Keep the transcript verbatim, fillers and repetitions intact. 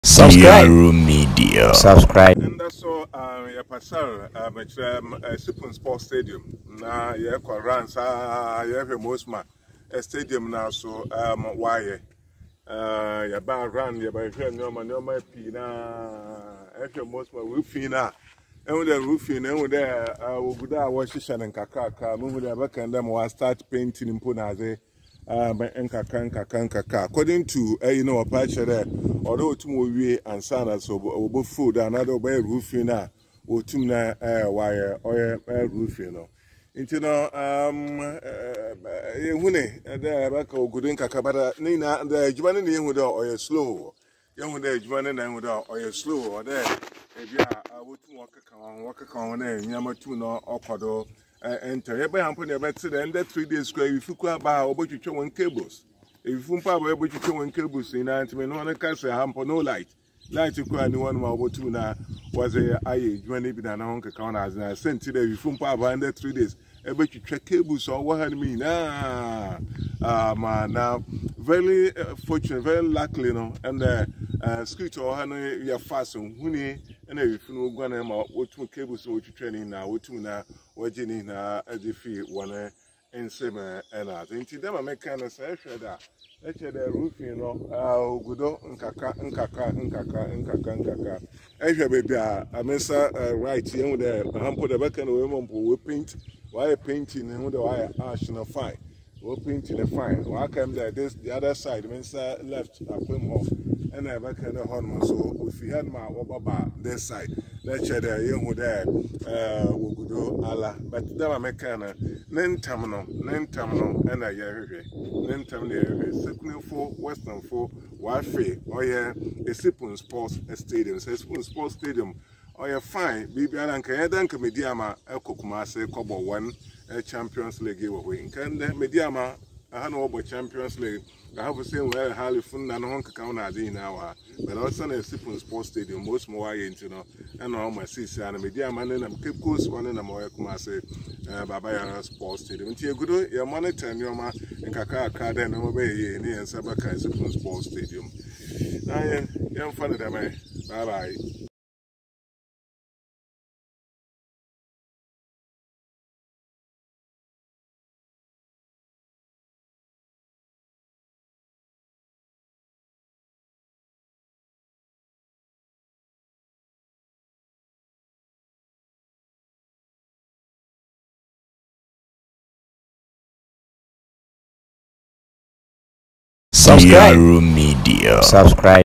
Subscribe. Media. Subscribe. And that's all. Um, yeah, pastor. Um, it's um, uh, Sipun Sports Stadium. Now, yeah, runs. Ah, yeah, most man. A stadium now. So, um, why? Uh, yeah, band run. Yeah, by friend, no man, no man. Pina. Every most man roofing now. And with the roofing, and with the uh, we go down Washington and Kaka. Move with the back and them. We start painting in Punaze. Uh, according to uh, you know a patch there, although two more and sana so over food another by roofing now or two na wire or roofing no into no um hune there back or good in kakabada nina the juman in with or slow young with the juman and with or slow or there if you are what to walk on walk on and yamatu or podo. Enter. Every happen about the end three days square. If you go about about you one cables, if you pump about you one cables in ninety men, one can say hamper no light. Light to go and one more two now was a I when it be an uncle counters and I sent to the if you pump about three days. About you check cables or what I mean. Ah, ah, man. Now, very uh, fortunate, very lucky, you know, and the uh, scooter or honey, you're fast on Winnie, and if you know, one of what two cables or you training now, what two now, what Jenny now, as if you want and seven and I think them I make kind of say that. Let's say the roof, you know, uh, good on Kaka, and Kaka, and Kaka, and Kaka, and Kaka. I shall be there. I miss right here with the hamper the back and the women who paint. Why painting and with the wire ash and a fine? We're painting a fine. Why come there? This the other side, means left, I put home and I back in the horn. So if you had my bar this side, let's say there, young there, uh, we could do Allah. But then I make kind of name terminal, name terminal, and I hear name terminal, second for Western for Wafe, or yeah, a Sipun Sports Stadium, a Sipun Sports Stadium. Oh, you're fine. Bibi Alanka, I don't come mediama, Elkokuma, say, Cobo one, a Champions League giveaway. Can the mediama, I know about Champions League. I have a same where Harley Fun and Honka County as in our, but also a Sipun Sports Stadium, most more, you know, and all my sister and mediama, and I'm Cape Coast one and a more Kumase, Babaya Sports Stadium. Until you go, your monitor and your man, and Kaka card and obey in and Sabaka Sipun Sports Stadium. I am funny, bye bye. Subscribe. Media. Subscribe.